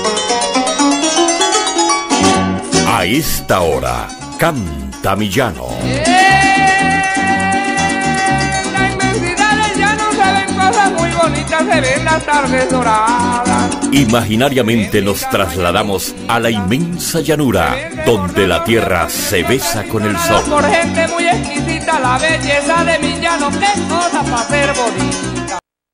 A esta hora, canta mi llano. La inmensidad del llano se ven cosas muy bonitas, se ven las tardes doradas. Imaginariamente nos trasladamos a la inmensa llanura, donde la tierra se besa con el sol. Por gente muy exquisita, la belleza de mi llano, qué cosa para ser bonita.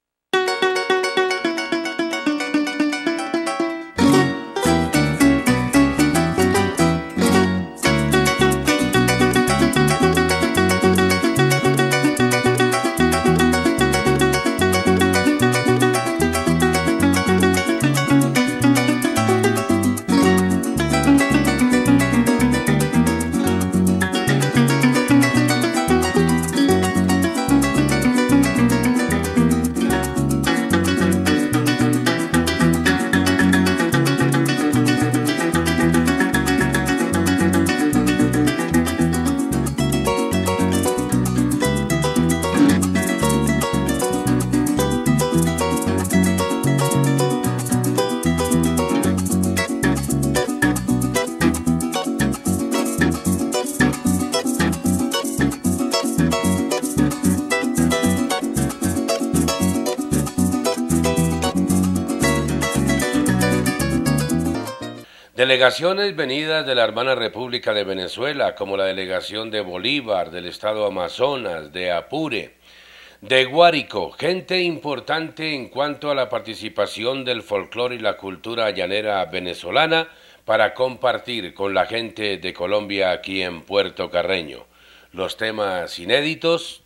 Delegaciones venidas de la hermana República de Venezuela, como la delegación de Bolívar, del estado Amazonas, de Apure, de Guárico, gente importante en cuanto a la participación del folclore y la cultura llanera venezolana para compartir con la gente de Colombia aquí en Puerto Carreño. Los temas inéditos,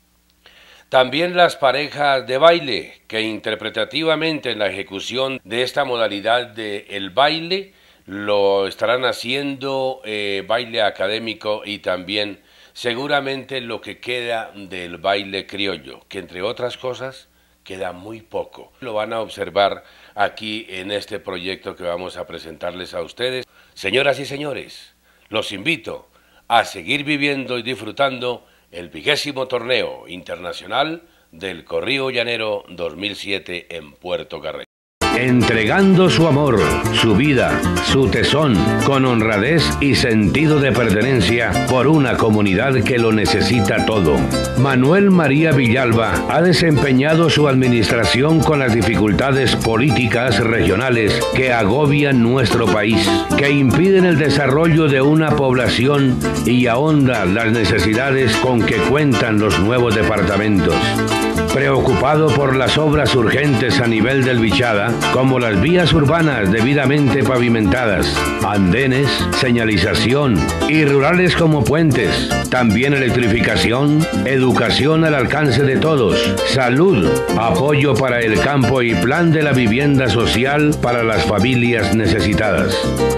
también las parejas de baile, que interpretativamente en la ejecución de esta modalidad del baile, lo estarán haciendo baile académico y también seguramente lo que queda del baile criollo, que entre otras cosas queda muy poco. Lo van a observar aquí en este proyecto que vamos a presentarles a ustedes. Señoras y señores, los invito a seguir viviendo y disfrutando el 20º torneo internacional del Corrido Llanero 2007 en Puerto Carreño. Entregando su amor, su vida, su tesón, con honradez y sentido de pertenencia por una comunidad que lo necesita todo. Manuel María Villalba ha desempeñado su administración con las dificultades políticas regionales que agobian nuestro país, que impiden el desarrollo de una población y ahondan las necesidades con que cuentan los nuevos departamentos. Preocupado por las obras urgentes a nivel del Bichada, como las vías urbanas debidamente pavimentadas, andenes, señalización y rurales como puentes, también electrificación, educación al alcance de todos, salud, apoyo para el campo y plan de la vivienda social para las familias necesitadas.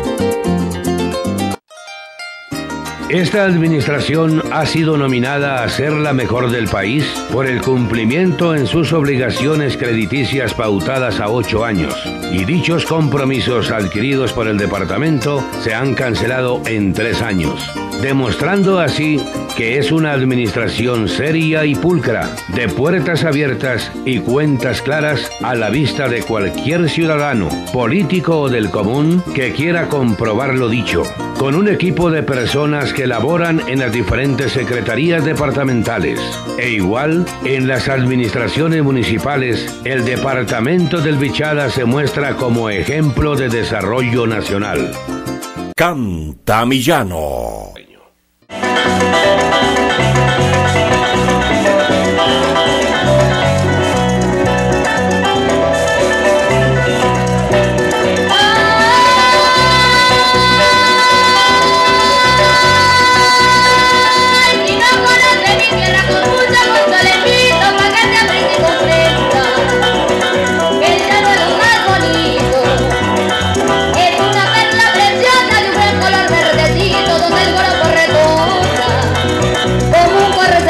Esta administración ha sido nominada a ser la mejor del país por el cumplimiento en sus obligaciones crediticias pautadas a 8 años, y dichos compromisos adquiridos por el departamento se han cancelado en 3 años, demostrando así que es una administración seria y pulcra, de puertas abiertas y cuentas claras a la vista de cualquier ciudadano, político o del común que quiera comprobar lo dicho, con un equipo de personas que laboran en las diferentes secretarías departamentales, e igual en las administraciones municipales. El departamento del Bichada se muestra como ejemplo de desarrollo nacional. Canta mi llano. Donde el coro corre toda, como un corre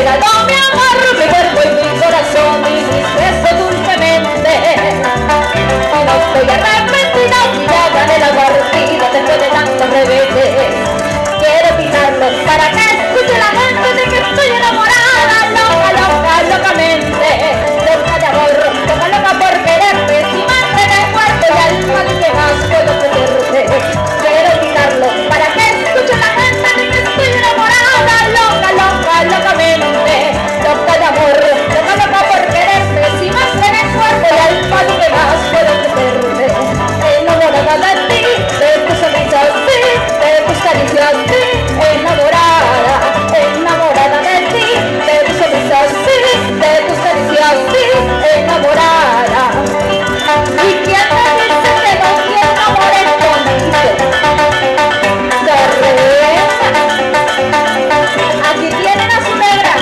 entregado mi amor, mi cuerpo y mi corazón y mis besos dulcemente. Y no estoy arrepentida si ya gané la partida después de tantos reveses. Quiero quitarlo para que escuche la gente de que estoy enamorada, loca, loca, locamente. Loca de amor, loca, loca por quererte, si me entregué cuerpo y alma, ¿qué más puedo ofrecerte? Quiero quitarlo para que escuche la gente de que estoy enamorada, loca, loca, locamente. Loca de amor, loca, loca por quererte, si me entregué cuerpo y alma, ¿qué más puedo ofrecerte? Enamorada de ti, de tus sonrisas, sí, de tus caricias, sí, enamorada, enamorada de ti, de tus sonrisas, sí, de tus caricias, sí, enamorada. ¿Y quién me dice que no te enamores conmigo? Sorpresa, aquí tienen a su negra.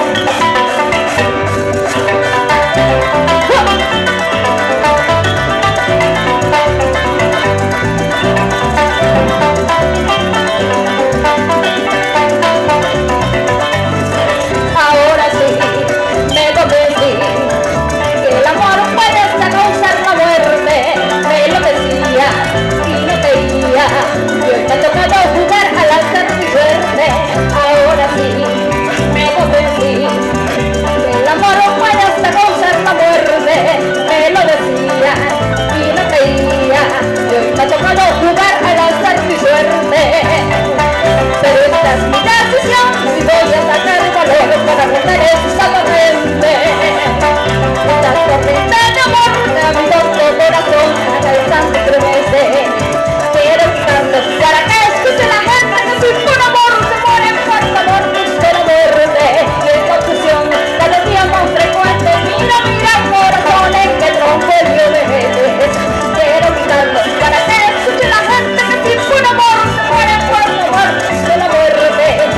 Ahora sí, me convencí que el amor puede hasta causar la muerte. Me lo decía y no creía, y hoy me ha tocado jugar al azar mi suerte. Ahora sí, me convencí que el amor puede hasta causar la muerte. Me lo decía y no creía, y hoy me ha tocado jugar al azar mi suerte. Pero esta es mi decisión, si voy a sacar valor para romper esta corriente. Esta corriente de amor me ha abierto el corazón a cada instante estremece. Quiero quitarlo para que escuche la gente que si por amor se muere por amor, busco la muerte. Y esta obsesión cada día más frecuente, mira, mira corazón en que tronco el mío de metes. Quiero quitarlo para que escuche la gente que si por amor se muere por amor, busco la muerte.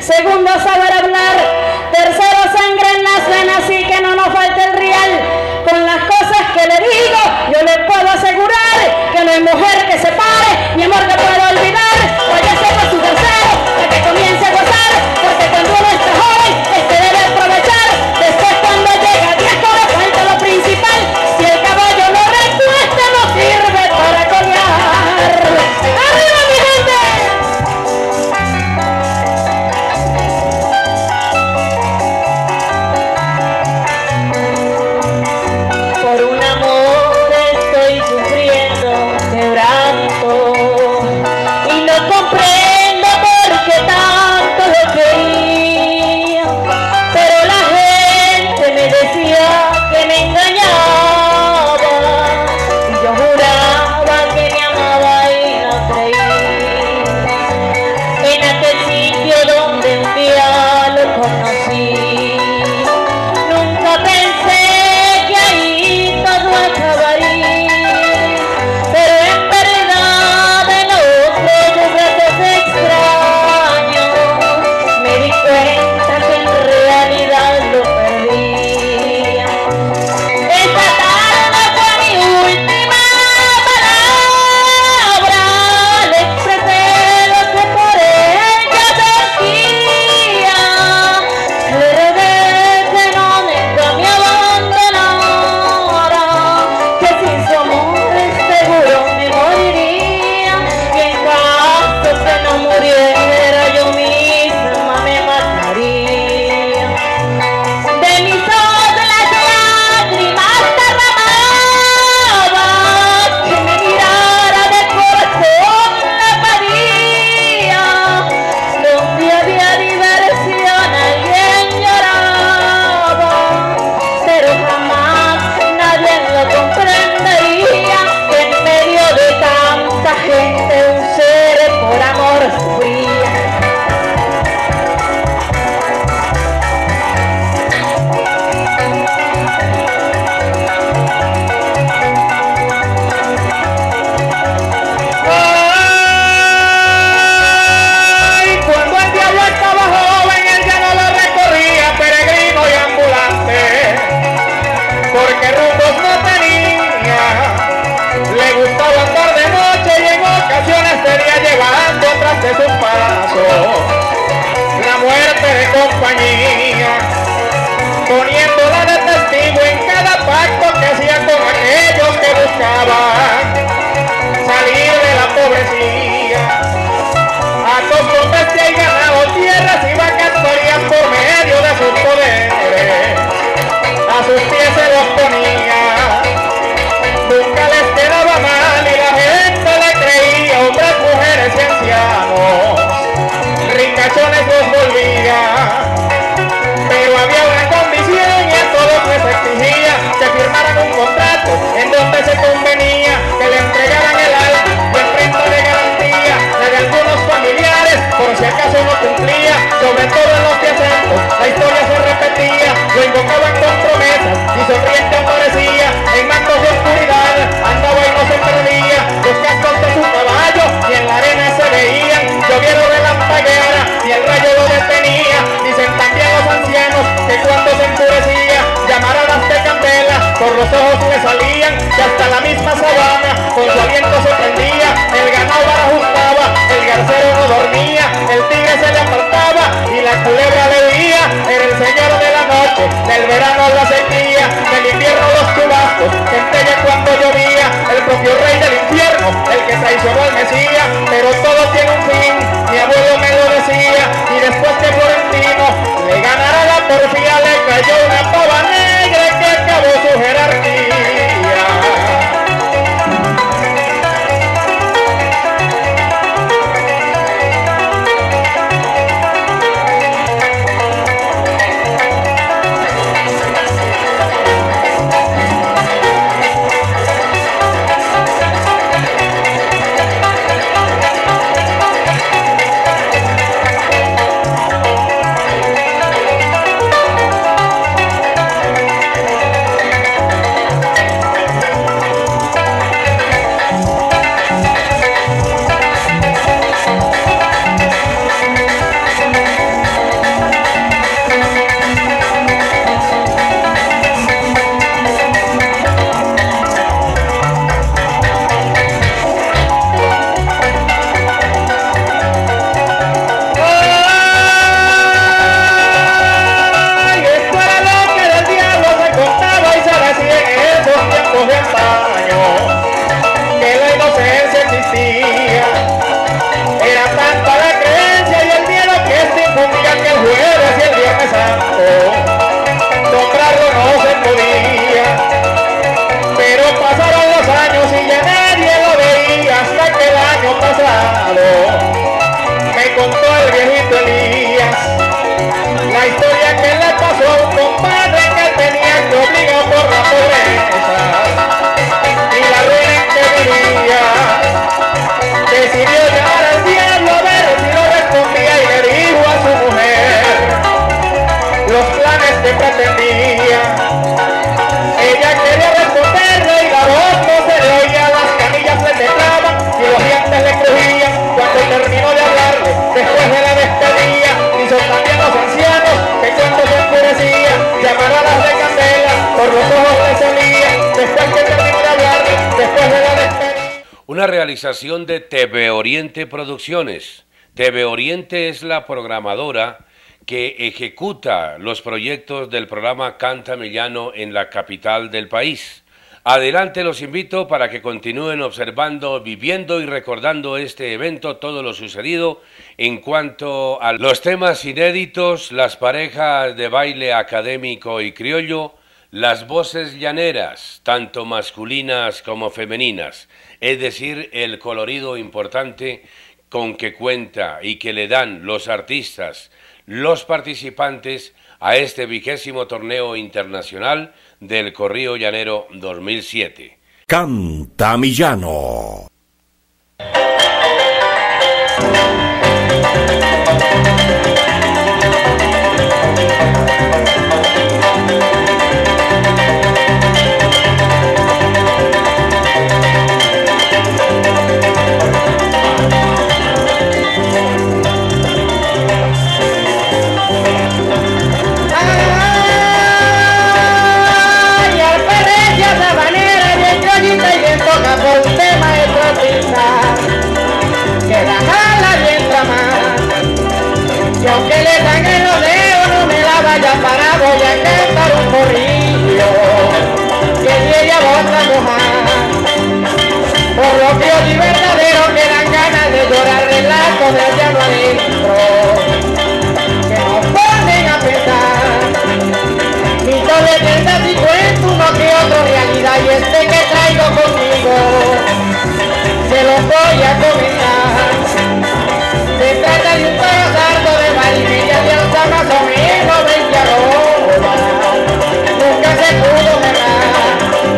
Segundo, saber hablar. Tercero, sangre en las venas y que no nos falte el real. Con las cosas que le digo, yo le puedo asegurar que no hay mujer que se pare, mi amor que pueda olvidar. Váyase por su deseo, para que comience a gozar, porque cuando uno está joven, debe aprovechar. Después cuando llega a 10 horas, falta lo principal. Si el caballo no respuesta, no sirve para colear. ¡Arriba, mi gente! Por un amor estoy sufriendo quebranto y no comprendo por qué tanto lo quería, pero la gente me decía que me engañaba y yo juraba que me amaba y no creí. En aquel sitio donde un día lo conocí, nunca pensé que ahí todo acabaría, pero en verdad en otros ratos extraños me di cuenta que en realidad lo perdía. Esa tarde fue mi última palabra, le expresé lo que por ella sentía, le rogué que no nunca me abandonara, que sin su amor seguro me moriría, y en caso que no muriera yo misma me mataría. De mis ojos las lágrimas derramaba, que me mirara de corazón la pedía, donde había diversión alguien lloraba, pero jamás nadie lo comprendería, que en medio de tanta gente un ser por amor sufría. Ay, cuando el diablo estaba joven, él ya no lo recorría, peregrino y ambulante, porque rumbos no tenía. Le gustaba andar de noche y en ocasiones sería llevando tras de sus pasos la muerte de compañía, poniéndola de testigo en cada pacto que hacía con aquellos que buscaban salir de la pobrecía. Atos con bestia y ganado, tierras y vacas corrían por medio de sus poderes, a sus pies se los ponía. Nunca les quedaba mal y la gente le creía, hombres, mujeres y ancianos, ricachones los volvía. Pero había una condición y a todos les exigía que firmaran un contrato en donde se convenía que le entregaran el alma y el prenda de garantía de algunos familiares por si acaso no cumplía. Sobre todo en los acentos la historia se repetía, lo invocaban con promesas y sonriente aparecía. En mantos de oscuridad andaba y no se perdía, los cascos de su caballo y en la arena se veían. Llovieron relampagueara y el rayo lo detenía. Dicen también los ancianos que cuando se enfurecía llamaradas de candela por los ojos le salían, que hasta la misma sabana con su aliento se prendía. El ganado barajustaba, el garcero no dormía, el tigre se le apartaba y la culebra le huía. Era el señor de la noche, del verano la sequía, del invierno los chubascos, centella cuando llovía, el propio rey del infierno, el que traicionó al Mesías. Pero todo tiene un fin, mi abuelo me lo decía, y después que Florentino le ganara la porfía, le cayó una pava negra que acabó su jerarquía. que pretendía. Ella quería responderle y la voz no se le oía, las canillas le temblaban y los dientes le crujían. Cuando terminó de hablarle, después de la despedida, hizo también los ancianos que cuando se enfurecía, llamaradas de candela, por los ojos le salía, después que terminó de hablarle, después de la despedida. Una realización de TV Oriente Producciones. TV Oriente es la programadora que ejecuta los proyectos del programa Cántame Llano en la capital del país. Adelante, los invito para que continúen observando, viviendo y recordando este evento, todo lo sucedido en cuanto a los temas inéditos, las parejas de baile académico y criollo, las voces llaneras, tanto masculinas como femeninas, es decir, el colorido importante con que cuenta y que le dan los artistas, los participantes a este 20º torneo internacional del Corrío Llanero 2007. Canta mi llano. Y aunque le dan el rodeo, no me la vaya para, voy a cantar un corrillo que si ella bota a mojar. Por lo que oí verdadero que dan ganas de llorar relatos del llano adentro, que nos ponen a pensar. Mito, leyendas y cuento, uno que otro realidad, y este que traigo conmigo se los voy a comentar. Se trata de un pasardo de marinilla de alza más o menos 20 arrobas, nunca se pudo cerrar,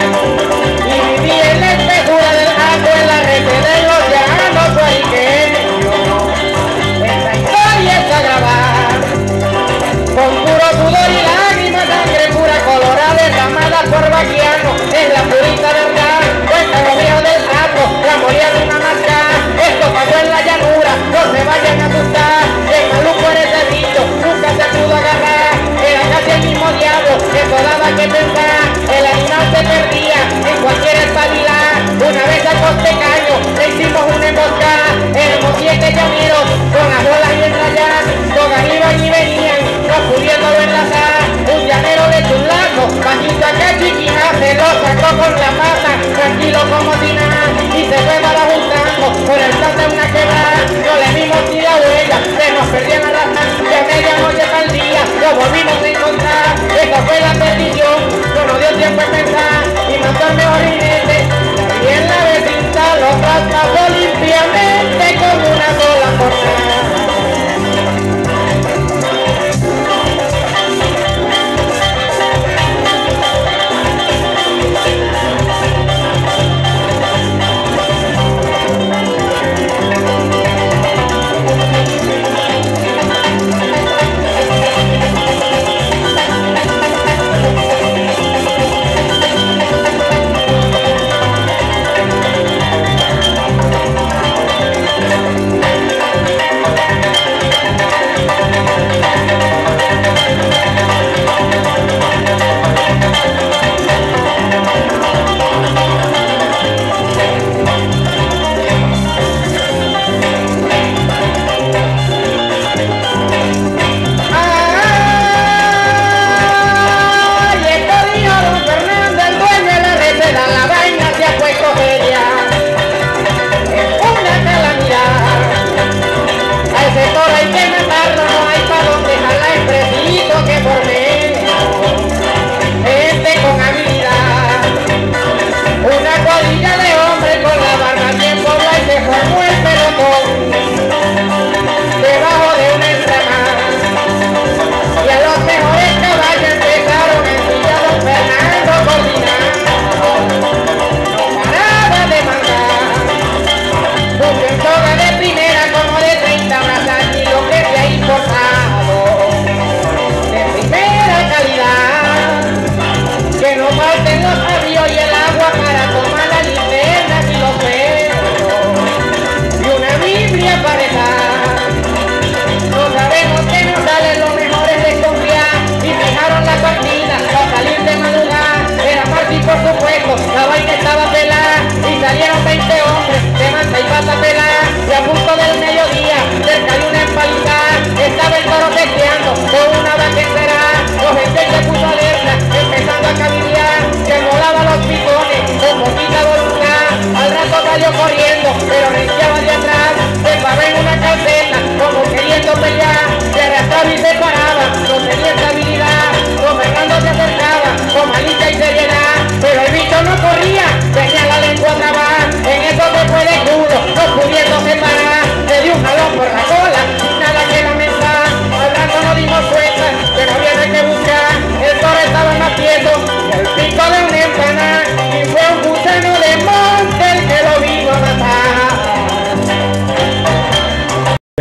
y viví en la espesura del jaco en la reche de los llanos guariqueños. Esta historia está grabada con puro sudor y lágrimas, sangre pura colorada derramada por vaquiano, es la purita verdad, cuenta los viejos del sapo, la moría de una marca. Esto pasó en la llanura, no se vayan a asustar, el maluco en ese bicho nunca se pudo agarrar, era casi el mismo diablo, eso daba que pensar, el animal se perdía en cualquier espabilar, una vez al Costecaño le hicimos una emboscada, éramos 7 llaneros con las bolas y enrayar, todas iban y venían, no pudiéndolo enlazar, un llanero de Chulaco, bajito acá chiquina, se lo sacó con la pata, tranquilo como si nada, y se fue para juntando, por el plan de una quebrada, no le vimos ni la huella, se nos perdían a arrastrar, de medianoche para el día, lo volvimos a encontrar, esa fue la perdición, no nos dio tiempo a pensar, y mandó al mejor jinete, y en la vecindad lo traspasó limpiamente con una sola jornada.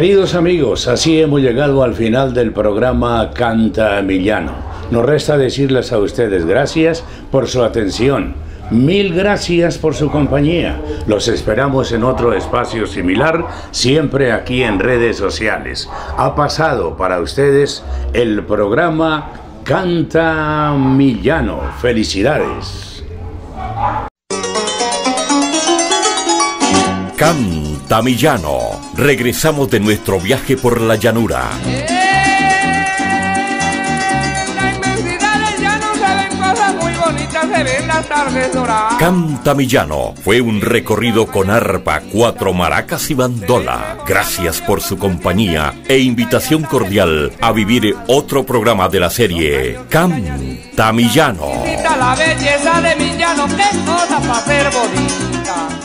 Queridos amigos, así hemos llegado al final del programa Canta mi Llano. Nos resta decirles a ustedes gracias por su atención. Mil gracias por su compañía. Los esperamos en otro espacio similar, siempre aquí en redes sociales. Ha pasado para ustedes el programa Canta mi Llano. Felicidades. Canta mi llano. Regresamos de nuestro viaje por la llanura. La inmensidad del llano se ven cosas muy bonitas, se ven las tardes doradas. Canta mi llano fue un recorrido con arpa, 4 maracas y bandola. Gracias por su compañía e invitación cordial a vivir otro programa de la serie Canta mi llano. La belleza de mi llano, qué cosa para ser bonita.